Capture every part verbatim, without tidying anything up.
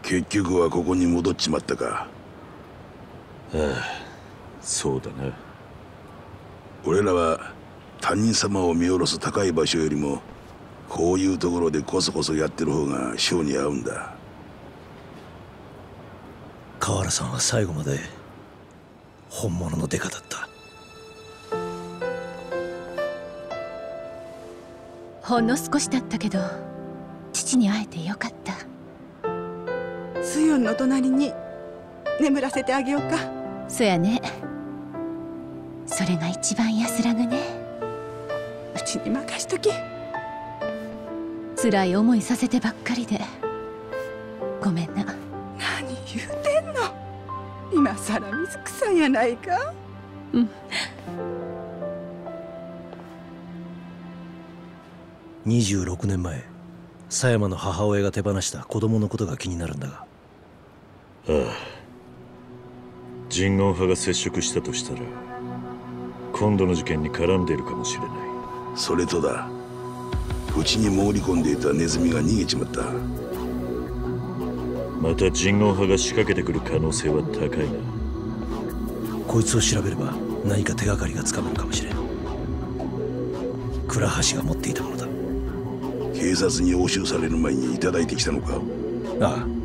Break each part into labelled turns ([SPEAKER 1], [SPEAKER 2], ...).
[SPEAKER 1] 結局はここに戻っちまったか。
[SPEAKER 2] ああ、そうだな。
[SPEAKER 1] 俺らは他人様を見下ろす高い場所よりもこういうところでこそこそやってる方が性に合うんだ。
[SPEAKER 3] 河原さんは最後まで本物のデカだった。
[SPEAKER 4] ほんの少しだったけど父に会えてよかった。
[SPEAKER 5] スヨンの隣に眠らせてあげようか。
[SPEAKER 4] そやね。それが一番安らぐね。
[SPEAKER 5] うちに任しとき。
[SPEAKER 4] 辛い思いさせてばっかりでごめんな。
[SPEAKER 5] 何言うてんの。今さら水臭いやないか。
[SPEAKER 4] うん。
[SPEAKER 3] にじゅうろくねんまえ、狭山の母親が手放した子供のことが気になるんだが。
[SPEAKER 2] ああ、人言派が接触したとしたら今度の事件に絡んでいるかもしれない。
[SPEAKER 1] それとだ、うちに潜り込んでいたネズミが逃げちまった。
[SPEAKER 2] また人言派が仕掛けてくる可能性は高いな。
[SPEAKER 3] こいつを調べれば何か手がかりがつかめるかもしれん。倉橋が持っていたものだ。
[SPEAKER 1] 警察に押収される前にいただいてきたのか。
[SPEAKER 3] ああ、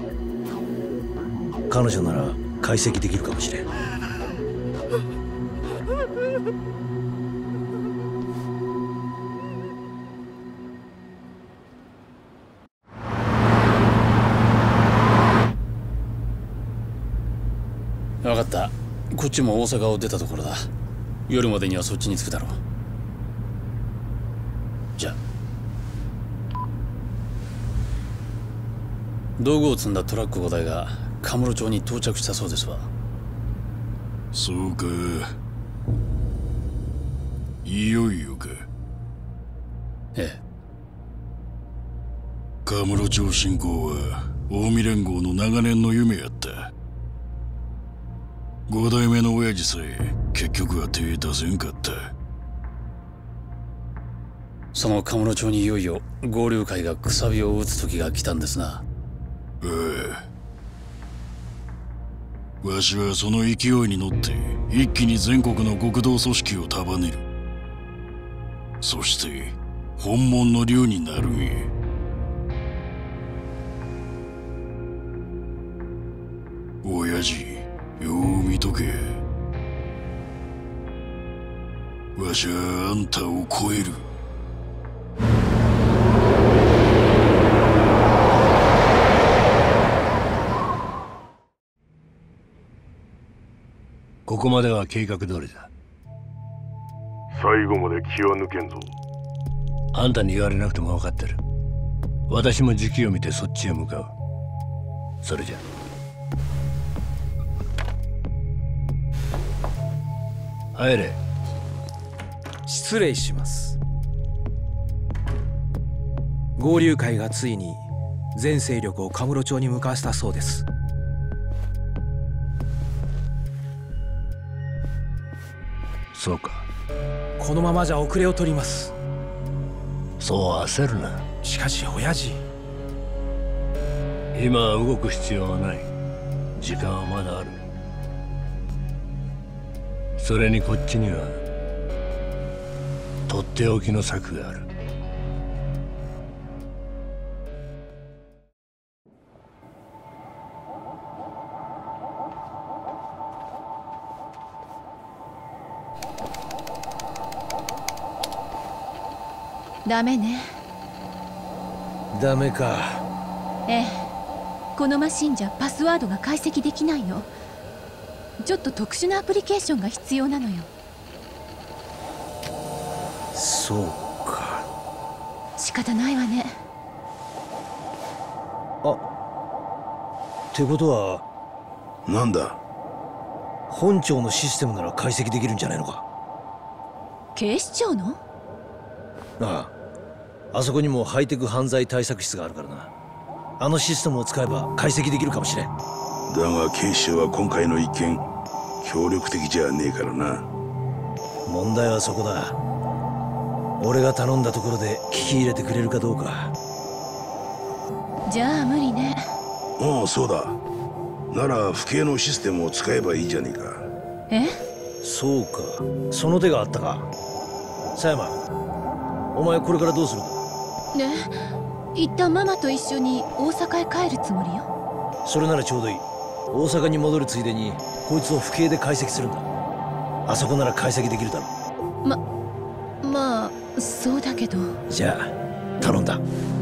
[SPEAKER 3] 彼女なら解析できるかもしれん。
[SPEAKER 6] 分かった。こっちも大阪を出たところだ。夜までにはそっちに着くだろう。じゃあ。道具を積んだトラックごだいがカムロ町に到着したそうですわ。
[SPEAKER 7] そうか、いよいよか。
[SPEAKER 6] ええ。
[SPEAKER 7] カムロ町侵攻は近江連合の長年の夢やった。五代目の親父さえ結局は手出せんかった。
[SPEAKER 6] そのカムロ町にいよいよ合流会がくさびを打つ時が来たんですな。
[SPEAKER 7] ああ、わしはその勢いに乗って一気に全国の極道組織を束ねる。そして本物の竜になるんや。親父、よう見とけ。わしはあんたを超える。
[SPEAKER 8] ここまでは計画通りだ。
[SPEAKER 9] 最後まで気は抜けんぞ。
[SPEAKER 8] あんたに言われなくても分かってる。私も時期を見てそっちへ向かう。それじゃ。入れ。
[SPEAKER 10] 失礼します。合流会がついに全勢力をカムロ町に向かわせたそうです。
[SPEAKER 8] そうか。
[SPEAKER 10] このままじゃ遅れを取ります。
[SPEAKER 8] そう焦るな。
[SPEAKER 10] しかし親父、
[SPEAKER 8] 今は動く必要はない。時間はまだある。それにこっちにはとっておきの策がある。
[SPEAKER 4] ダメね。
[SPEAKER 3] ダメか。
[SPEAKER 4] ええ、このマシンじゃパスワードが解析できないの。ちょっと特殊なアプリケーションが必要なのよ。
[SPEAKER 3] そうか。
[SPEAKER 4] 仕方ないわね。
[SPEAKER 3] あ、ってことは
[SPEAKER 1] なんだ。
[SPEAKER 3] 本庁のシステムなら解析できるんじゃないのか。
[SPEAKER 4] 警視庁の？
[SPEAKER 3] ああ、あそこにもハイテク犯罪対策室があるからな。あのシステムを使えば解析できるかもしれん。
[SPEAKER 1] だが警視庁は今回の一件協力的じゃねえからな。
[SPEAKER 3] 問題はそこだ。俺が頼んだところで聞き入れてくれるかどうか。
[SPEAKER 4] じゃあ無理ね。
[SPEAKER 1] おお、そうだ。なら府警のシステムを使えばいいじゃねえか。
[SPEAKER 4] え？
[SPEAKER 3] そうか、その手があったか。狭山、お前これからどうするんだ？
[SPEAKER 4] ねえ、一旦ママと一緒に大阪へ帰るつもりよ。
[SPEAKER 3] それならちょうどいい。大阪に戻るついでにこいつを府警で解析するんだ。あそこなら解析できるだろう。
[SPEAKER 4] ままあそうだけど。
[SPEAKER 3] じゃあ頼んだ。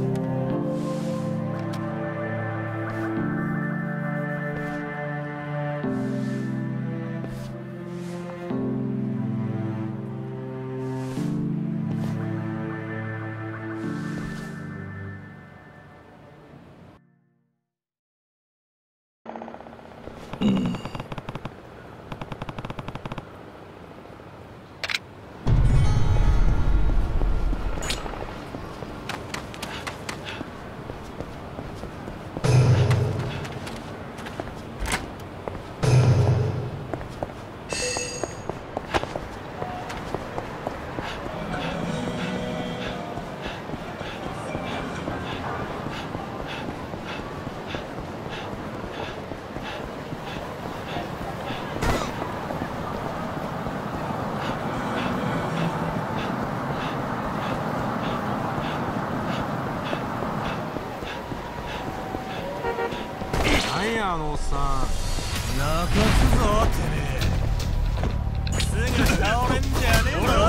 [SPEAKER 11] なんやあのおっさん、泣かすぞてめえ。すぐ倒れんじゃねえぞ。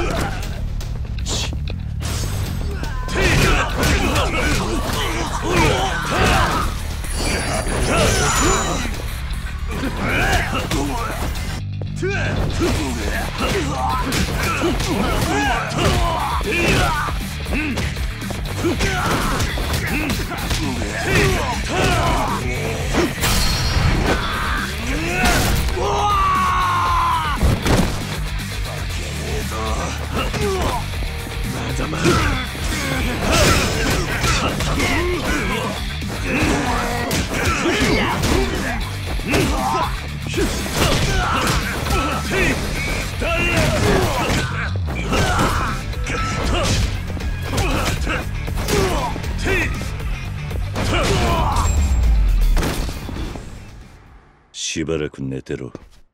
[SPEAKER 2] しばらく寝てろ。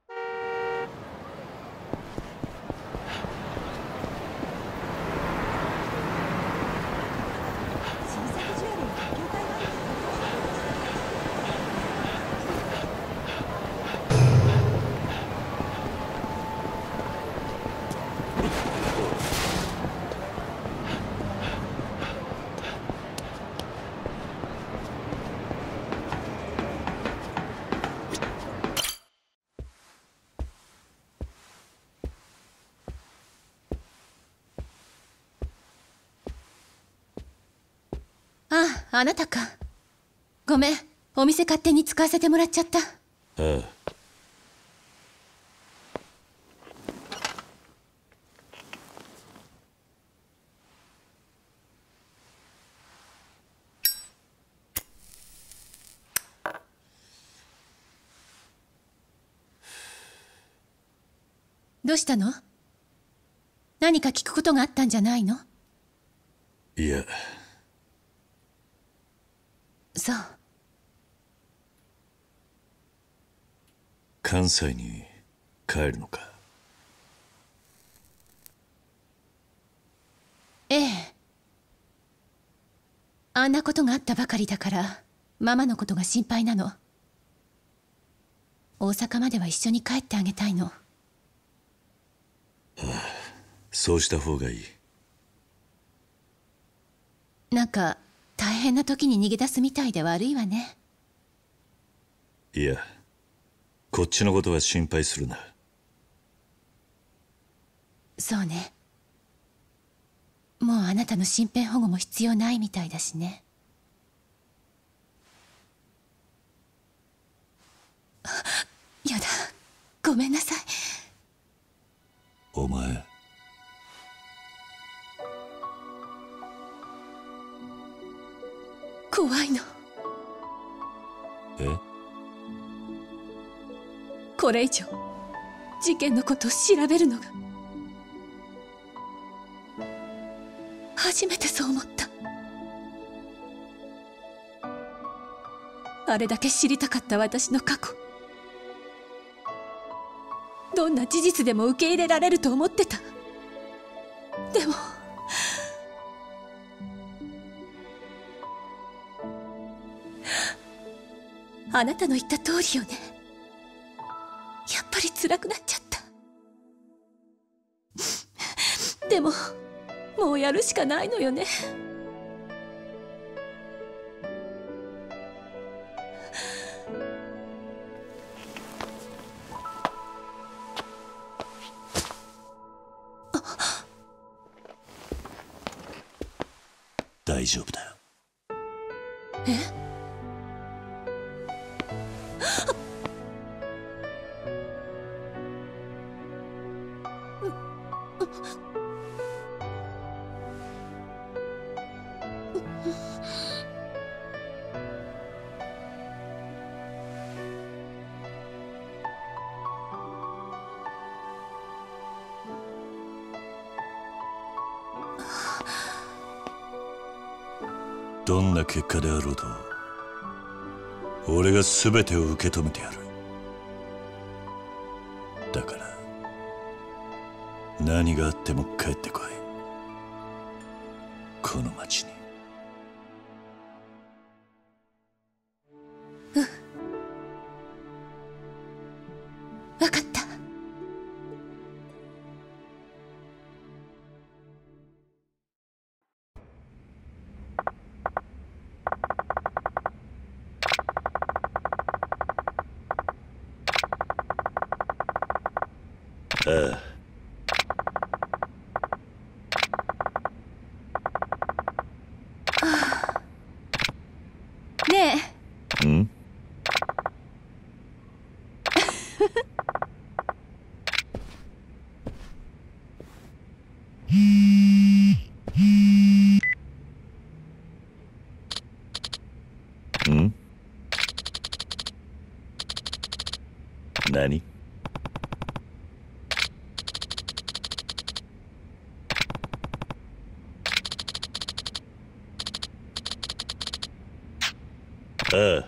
[SPEAKER 4] ああ、あなたか。ごめん、お店勝手に使わせてもらっちゃった。
[SPEAKER 2] ああ。
[SPEAKER 4] どうしたの？何か聞くことがあったんじゃないの？
[SPEAKER 2] いや。
[SPEAKER 4] そう。
[SPEAKER 2] 関西に帰るのか？
[SPEAKER 4] ええ。あんなことがあったばかりだからママのことが心配なの。大阪までは一緒に帰ってあげたいの。
[SPEAKER 2] ああ、そうした方がいい。
[SPEAKER 4] なんか大変な時に逃げ出すみたいで悪いわね。
[SPEAKER 2] いや、こっちのことは心配するな。
[SPEAKER 4] そうね。もうあなたの身辺保護も必要ないみたいだしね。やだ、ごめんなさい。
[SPEAKER 2] お前、
[SPEAKER 4] 怖いの。
[SPEAKER 2] え？
[SPEAKER 4] これ以上事件のことを調べるのが初めてそう思った。 あれだけ知りたかった私の過去、どんな事実でも受け入れられると思ってた。でもあなたの言った通りよね。やっぱり辛くなっちゃった。でももうやるしかないのよね。
[SPEAKER 2] 大丈夫だよ。
[SPEAKER 4] え？
[SPEAKER 2] どんな結果であろうと俺が全てを受け止めてやる。だから何があっても帰ってこい、この町に。
[SPEAKER 4] うん、分かった。
[SPEAKER 2] ああ。
[SPEAKER 4] ねえ。
[SPEAKER 2] ん？ん？何？ああ。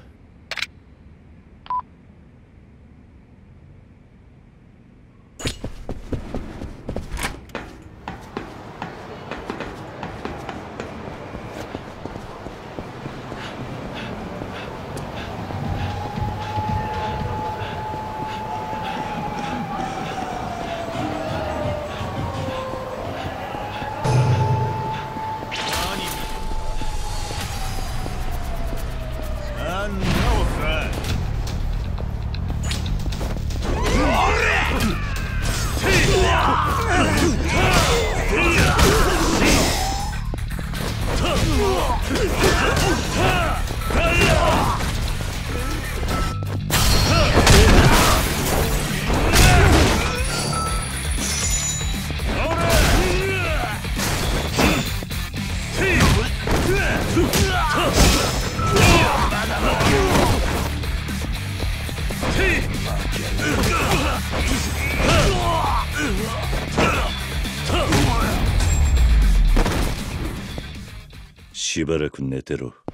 [SPEAKER 2] しばらく寝てろ。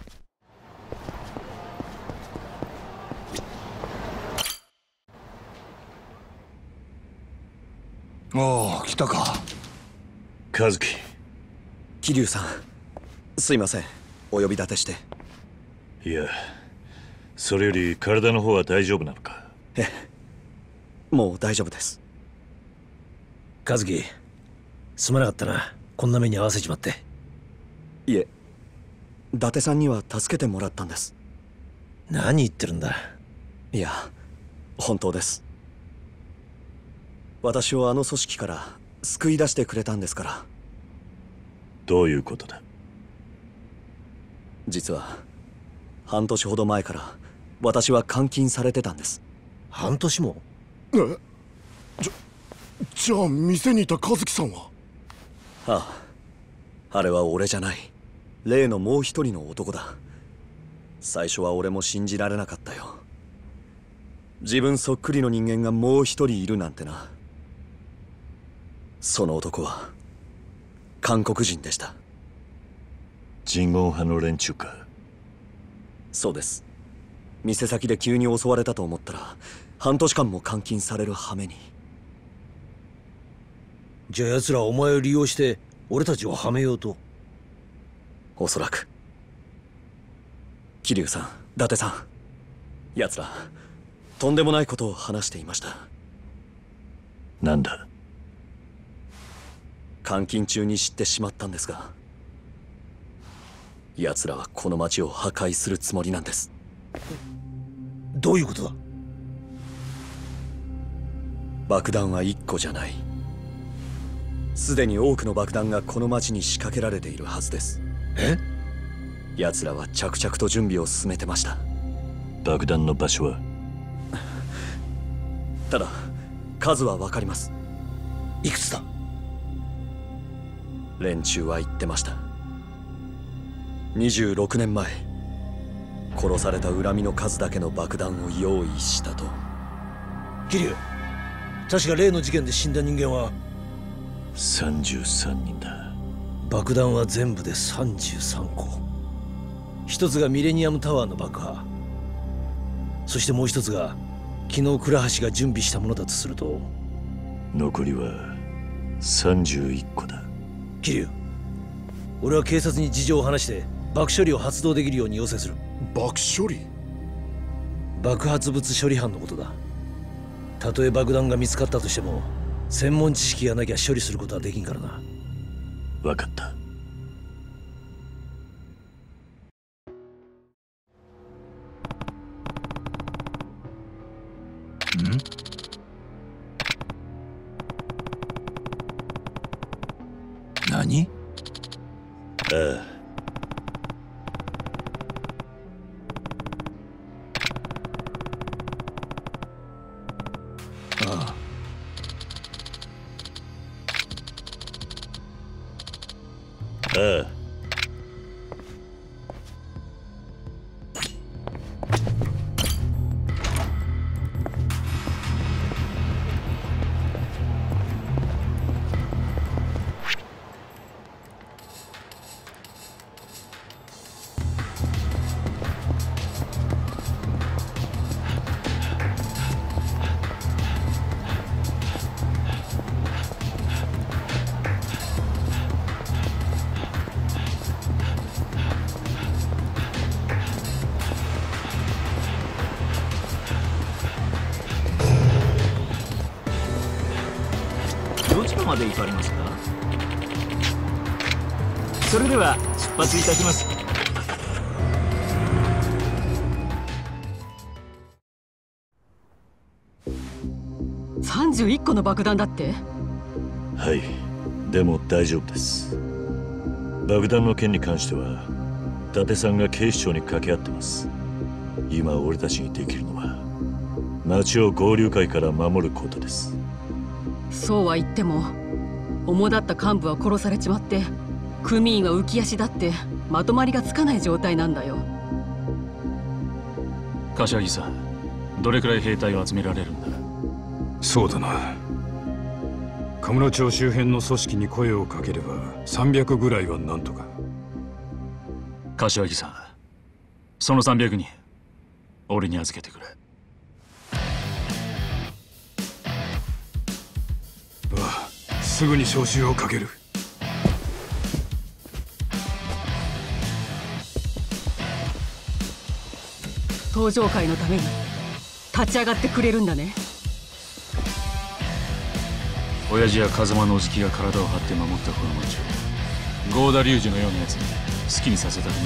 [SPEAKER 12] ああ、来たか。
[SPEAKER 2] 和樹。
[SPEAKER 13] 桐生さん、すいません、お呼び立てして。
[SPEAKER 2] いや、それより体の方は大丈夫なのか？
[SPEAKER 13] ええ、もう大丈夫です。
[SPEAKER 3] 和樹、すまなかったな、こんな目に遭わせちまって。
[SPEAKER 13] いえ、伊達さんには助けてもらったんです。
[SPEAKER 3] 何言ってるんだ。
[SPEAKER 13] いや、本当です。私をあの組織から救い出してくれたんですから。
[SPEAKER 2] どういうことだ？
[SPEAKER 13] 実は半年ほど前から私は監禁されてたんです。
[SPEAKER 3] 半年も？
[SPEAKER 12] え？じゃ、じゃあ店にいた和樹さんは？
[SPEAKER 13] ああ、あれは俺じゃない。例のもう一人の男だ。最初は俺も信じられなかったよ。自分そっくりの人間がもう一人いるなんてな。その男は韓国人でした。
[SPEAKER 2] 人言派の連中か？
[SPEAKER 13] そうです。 店先で急に襲われたと思ったら半年間も監禁される羽目に。
[SPEAKER 3] じゃあ奴らはお前を利用して俺たちをはめようと？
[SPEAKER 13] おそらく。桐生さん、伊達さん、奴らとんでもないことを話していました。
[SPEAKER 2] なんだ？
[SPEAKER 13] 監禁中に知ってしまったんですが、奴らはこの町を破壊するつもりなんです。
[SPEAKER 3] どういうことだ？
[SPEAKER 13] 爆弾はいっこじゃない。すでに多くの爆弾がこの町に仕掛けられているはずです。
[SPEAKER 3] え？
[SPEAKER 13] 奴らは着々と準備を進めてました。
[SPEAKER 2] 爆弾の場所は？
[SPEAKER 13] ただ数は分かります。
[SPEAKER 3] いくつだ？
[SPEAKER 13] 連中は言ってました。にじゅうろくねんまえ、殺された恨みの数だけの爆弾を用意したと。
[SPEAKER 3] 桐生、確か例の事件で死んだ人間は
[SPEAKER 2] さんじゅうさんにんだ。
[SPEAKER 3] 爆弾は全部でさんじゅうさんこ。一つがミレニアムタワーの爆破、そしてもう一つが昨日倉橋が準備したものだとすると、
[SPEAKER 2] 残りはさんじゅういっこだ。
[SPEAKER 3] 桐生、俺は警察に事情を話して爆処理を発動できるように要請する。
[SPEAKER 12] 爆処理？
[SPEAKER 3] 爆発物処理班のことだ。たとえ爆弾が見つかったとしても専門知識がなきゃ処理することはできんからな。
[SPEAKER 2] 分かった。
[SPEAKER 1] ん？何？
[SPEAKER 2] ああ。
[SPEAKER 1] ああ。
[SPEAKER 2] ああ。
[SPEAKER 14] どちらまで行かれますか？それでは出発いたします。
[SPEAKER 15] さんじゅういっこの爆弾だって？
[SPEAKER 2] はい、でも大丈夫です。爆弾の件に関しては伊達さんが警視庁に掛け合ってます。今俺たちにできるのは町を合流会から守ることです。
[SPEAKER 15] そうは言っても主だった幹部は殺されちまって、組員は浮き足だってまとまりがつかない状態なんだよ。
[SPEAKER 6] 柏木さん、どれくらい兵隊を集められるんだ？
[SPEAKER 16] そうだな。カムロ町周辺の組織に声をかければさんびゃくぐらいはなんとか。
[SPEAKER 6] 柏木さん、そのさんびゃくにん俺に預けてくれ。
[SPEAKER 16] ああ、すぐに招集をかける。
[SPEAKER 15] 登場会のために立ち上がってくれるんだね。
[SPEAKER 6] 親父や風間のおじきが体を張って守ったこの町を郷田龍二のようなやつに好きにさせたくね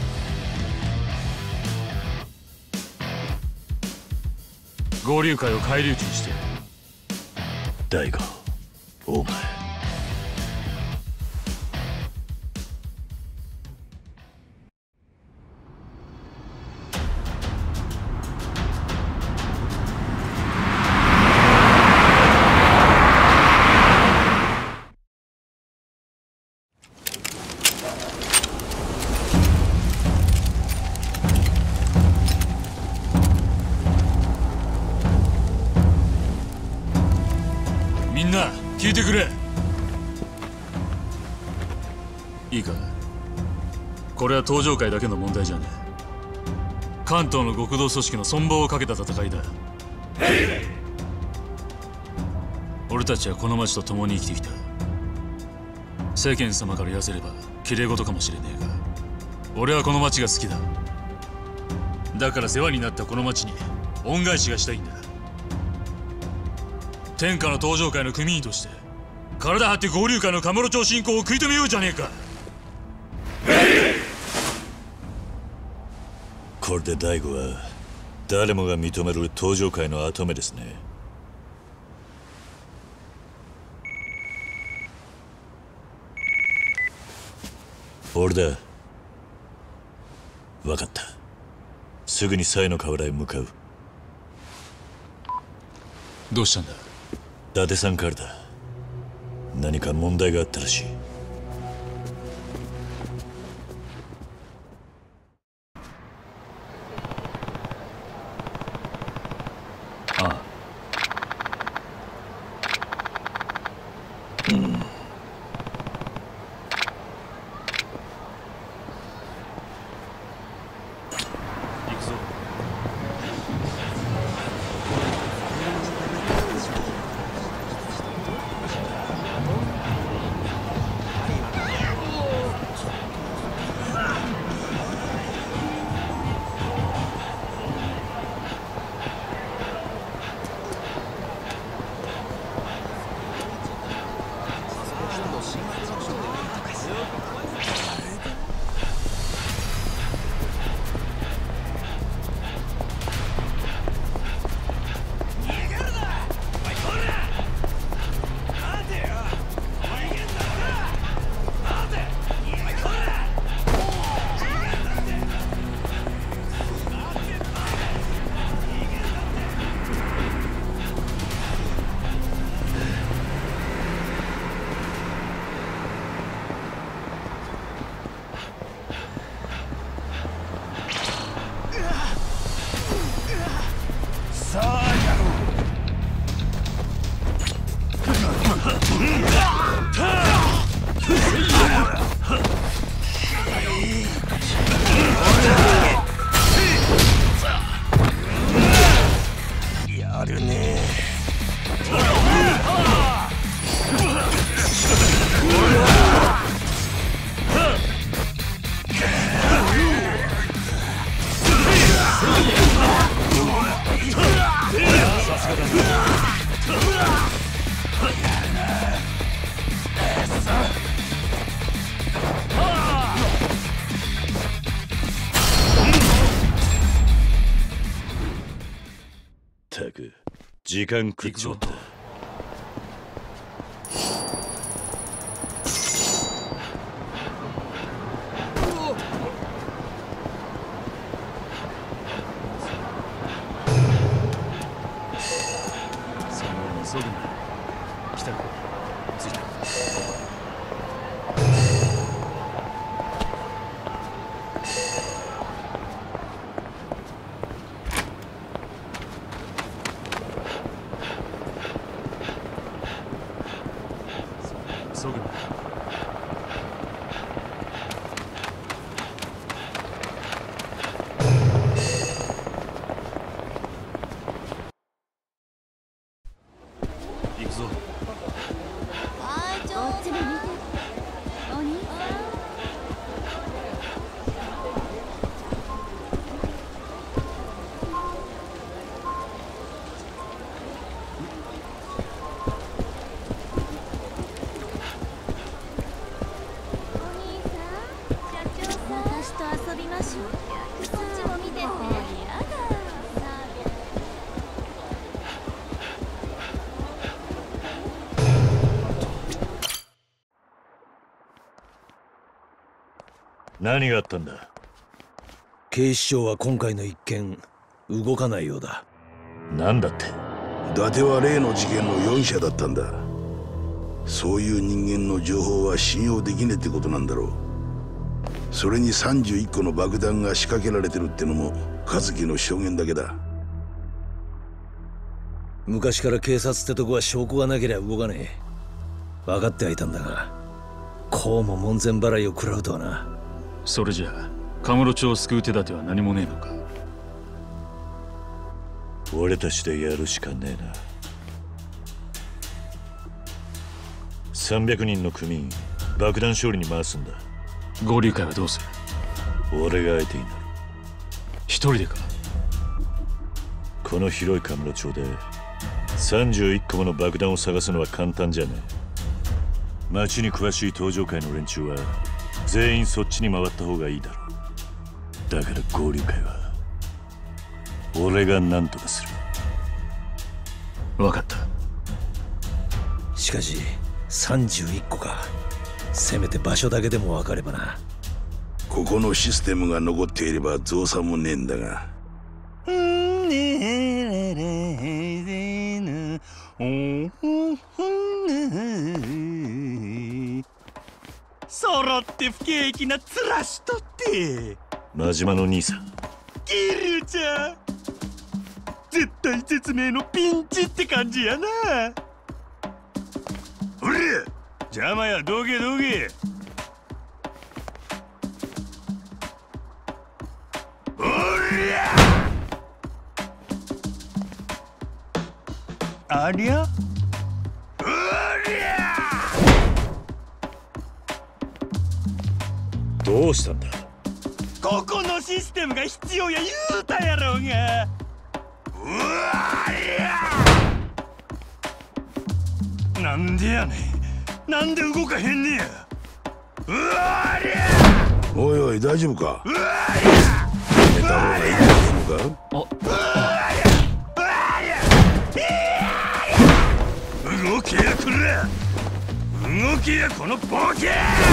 [SPEAKER 6] え。合流会を返り討ちにしてやる。
[SPEAKER 2] 大悟、お前
[SPEAKER 6] 聞いてくれ。いいか、これは登場会だけの問題じゃねえ。 関東の極道組織の存亡をかけた戦いだ。俺たちはこの町と共に生きてきた。世間様から言わせれば綺麗事かもしれねえが、俺はこの町が好きだ。だから世話になったこの町に恩返しがしたいんだ。天下の登場会の組員として体張って合流会のカムロ町侵攻を食い止めようじゃねえか。
[SPEAKER 2] これで大悟は誰もが認める登場会の跡目ですね。俺だ。分かった。すぐにサイの河原へ向かう。
[SPEAKER 6] どうしたんだ？
[SPEAKER 2] 伊達さんからだ。何か問題があったらしい。
[SPEAKER 6] ああ。
[SPEAKER 2] うん。ったく時間食っちまった。
[SPEAKER 6] 急ぐな。来たか。着いた。急ぐな。行くぞ。
[SPEAKER 4] こっちも見て。お兄さん。私と遊びましょう。こっちも見てて。やだ。
[SPEAKER 2] 何があったんだ？
[SPEAKER 3] 警視庁は今回の一件動かないようだ。
[SPEAKER 2] なんだって？
[SPEAKER 1] 伊達は例の事件の容疑者だったんだ。そういう人間の情報は信用できねえってことなんだろう。それにさんじゅういっこの爆弾が仕掛けられてるってのも和樹の証言だけだ。
[SPEAKER 3] 昔から警察ってとこは証拠がなければ動かねえ。分かってはいたんだが、こうも門前払いを食らうとはな。
[SPEAKER 6] それじゃあカムロ町を救う手立ては何もねえのか？
[SPEAKER 2] 俺たちでやるしかねえな。さんびゃくにんの組員爆弾処理に回すんだ。
[SPEAKER 6] 合流会はどうする？
[SPEAKER 2] 俺が相手になる。
[SPEAKER 6] 一人でか？
[SPEAKER 2] この広いカムロ町でさんじゅういっこもの爆弾を探すのは簡単じゃねえ。町に詳しい登場会の連中は全員そっちに回った方がいいだろう。だから合流会は俺が何とかする。
[SPEAKER 6] 分かった。
[SPEAKER 3] しかしさんじゅういっこか。せめて場所だけでも分かればな。
[SPEAKER 1] ここのシステムが残っていれば造作もねえんだが。
[SPEAKER 11] 揃って不景気な面しとって
[SPEAKER 2] 真島の兄さん。
[SPEAKER 11] ギルちゃん絶体絶命のピンチって感じやな。おりゃ邪魔や、どけどけ。おりゃありゃおりゃ
[SPEAKER 2] どうしたんだ？
[SPEAKER 11] ここのシステムが必要や言うたやろうが。うわりゃなんでやねん。なんで動かへんねや。うわりゃ
[SPEAKER 1] おいおい大丈夫か？
[SPEAKER 11] うわ
[SPEAKER 1] やめた方がいいんじゃねえのか？
[SPEAKER 11] うわりゃ動けやくら動けやこのボケ。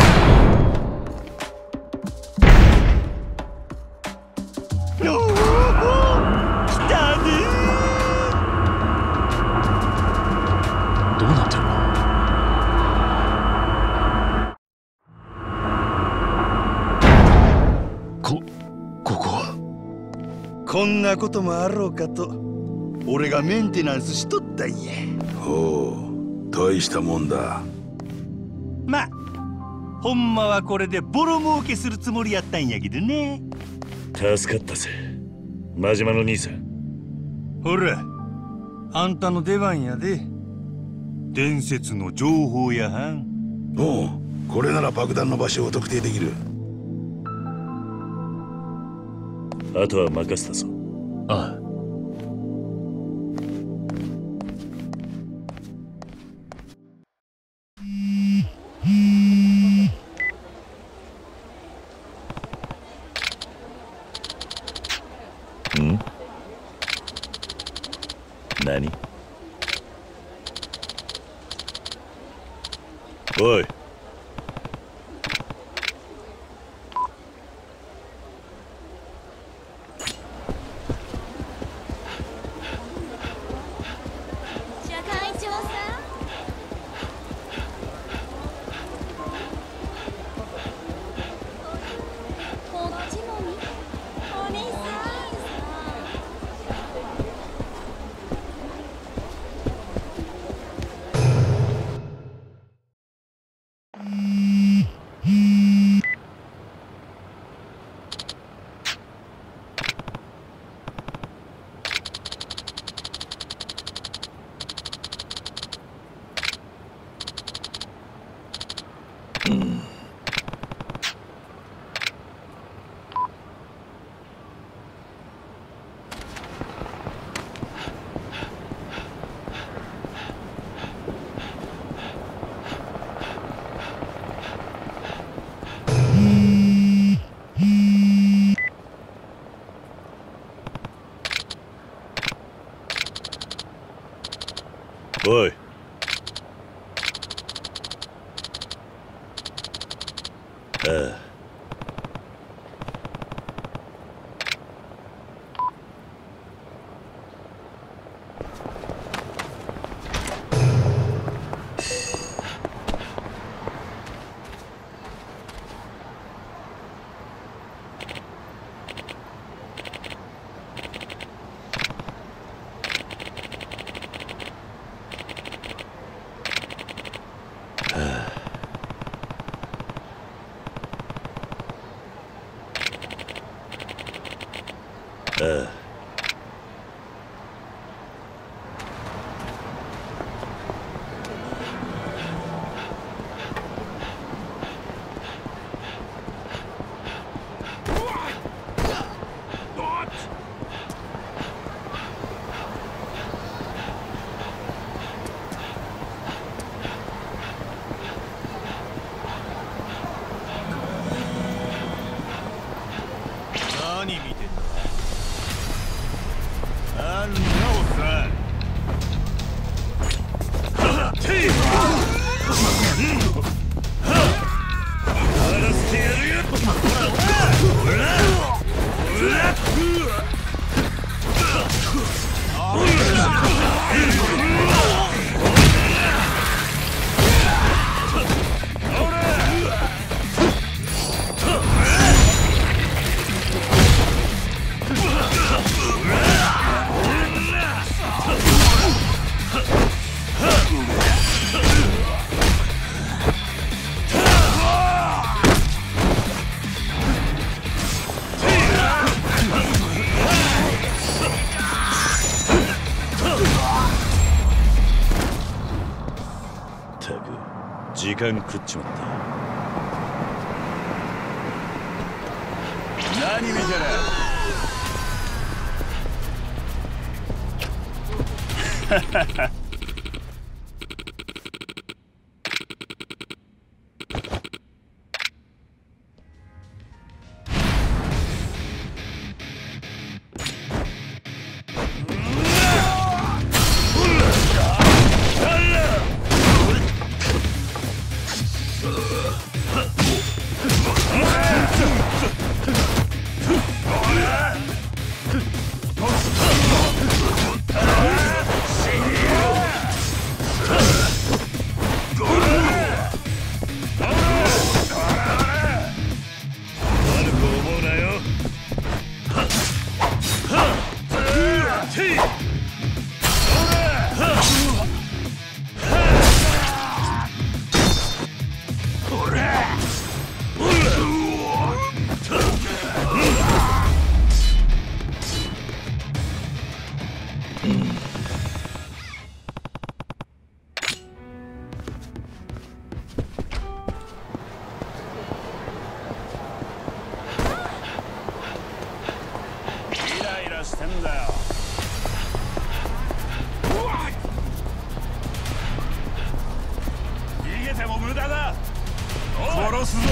[SPEAKER 11] おお来たね。
[SPEAKER 6] どうなってるの？こここは
[SPEAKER 17] こんなこともあろうかと俺がメンテナンスしとったんや。
[SPEAKER 1] おう大したもんだ。
[SPEAKER 11] まほんまはこれでボロ儲けするつもりやったんやけどね。
[SPEAKER 2] 助かったぜ真島の兄さん。
[SPEAKER 11] ほらあんたの出番やで。伝説の情報やはん。
[SPEAKER 1] おうこれなら爆弾の場所を特定できる。
[SPEAKER 2] あとは任せたぞ。
[SPEAKER 6] ああ。
[SPEAKER 2] ん？何？おい。おい。ああ。
[SPEAKER 11] あるんだよおっさん。
[SPEAKER 2] 時間食っちまった。
[SPEAKER 11] 何見てる。ハハハ。
[SPEAKER 18] してんだよ。逃げても無駄だ。殺すぞ。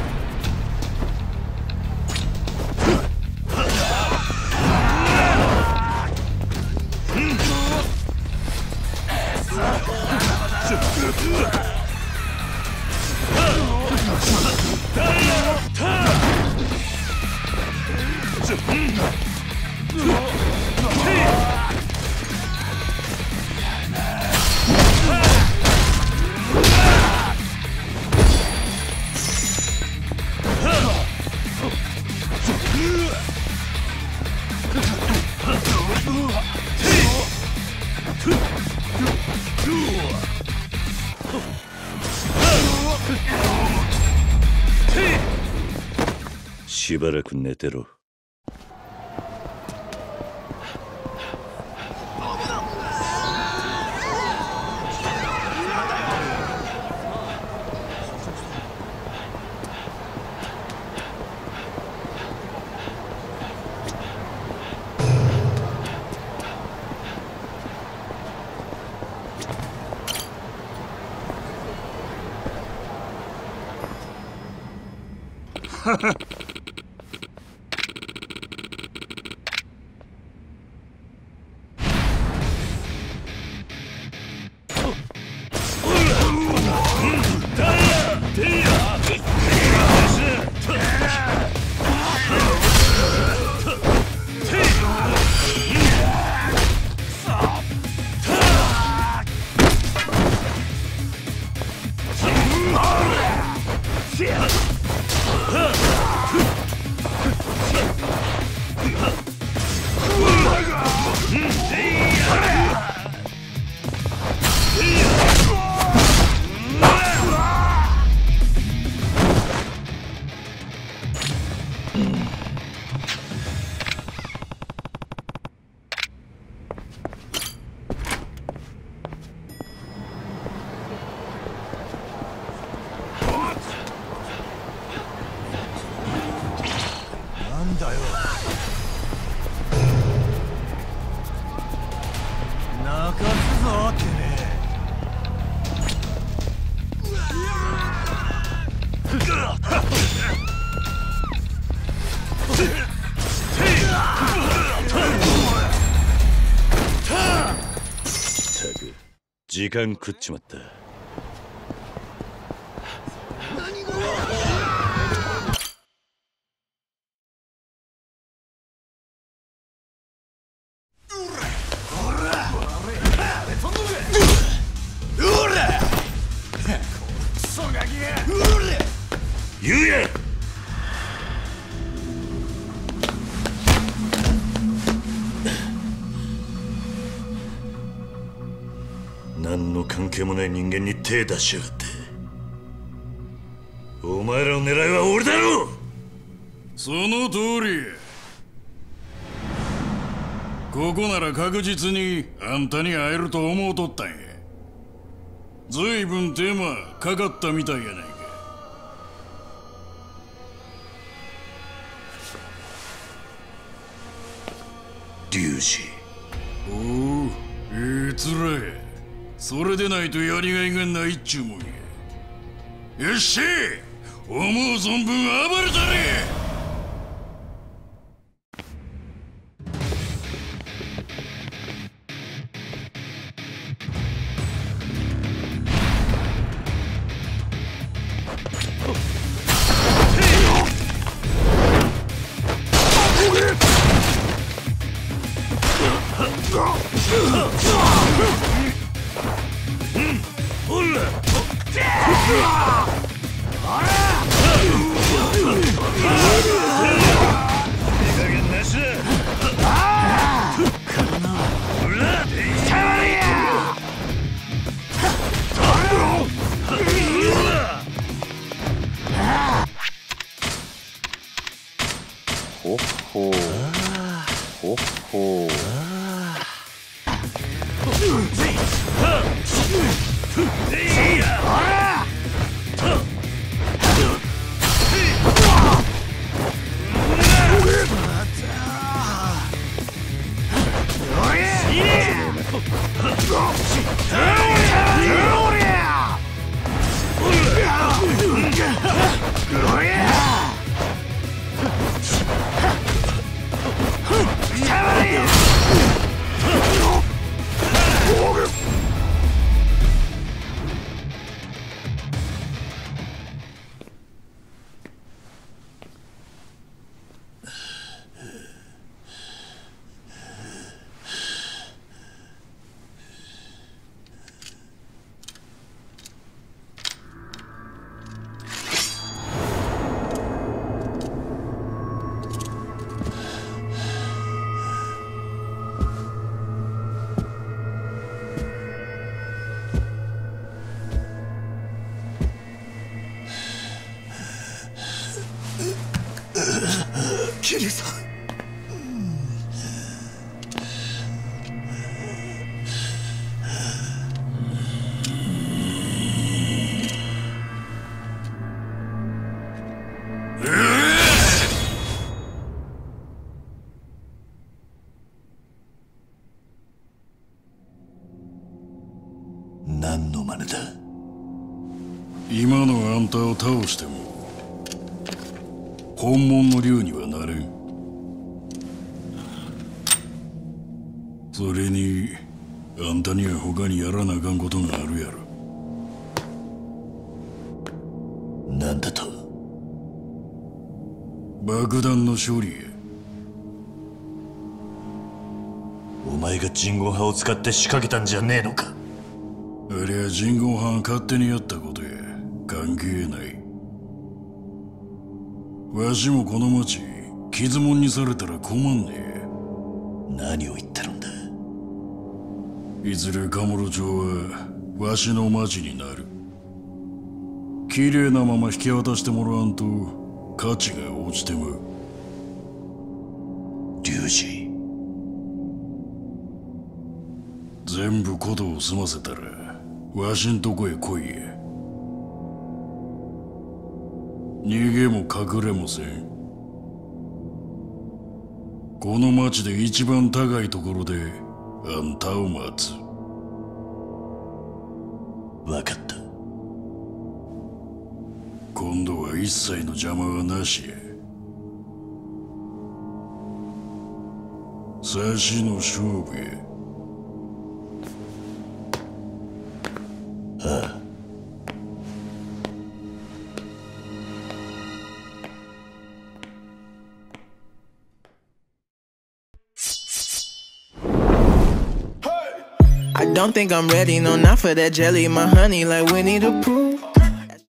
[SPEAKER 2] しばらく寝てろ。
[SPEAKER 11] なんだよ。泣かすぞてめえ。
[SPEAKER 2] 時間食っちまった。
[SPEAKER 18] 言うや。
[SPEAKER 2] 何の関係もない人間に手出しやがって。お前らの狙いは俺だろう。
[SPEAKER 7] その通り。ここなら確実にあんたに会えると思うとったんや。ずいぶん手間かかったみたいやないか。
[SPEAKER 2] 龍二。
[SPEAKER 7] おお、ええつらや。それでないとやりがいがないっちゅうもんや。よっしゃ、思う存分暴れたれ。
[SPEAKER 13] ほっほーほっほー
[SPEAKER 12] 桐生さん。
[SPEAKER 2] 何の真似だ。
[SPEAKER 7] 今のあんたを倒しても本物の竜にはなれん。それにあんたには他にやらなあかんことがあるやろ。
[SPEAKER 2] なんだと。
[SPEAKER 7] 爆弾の処理や。
[SPEAKER 2] お前が人言派を使って仕掛けたんじゃねえのか。
[SPEAKER 7] ありゃ人言派が勝手にやったことや。関係ない。わしもこの町傷もんにされたら困んねえ。
[SPEAKER 2] 何を言ってるんだ。
[SPEAKER 7] いずれカムロ町はわしの町になる。綺麗なまま引き渡してもらわんと価値が落ちてまう。
[SPEAKER 2] 龍二。
[SPEAKER 7] 全部ことを済ませたらわしんとこへ来いや。逃げも隠れもせん。この町で一番高いところであんたを待つ。
[SPEAKER 2] 分かった。
[SPEAKER 7] 今度は一切の邪魔はなしや。差しの勝負や。
[SPEAKER 19] I don't think I'm ready, no, not for that jelly. My honey like Winnie the Pooh.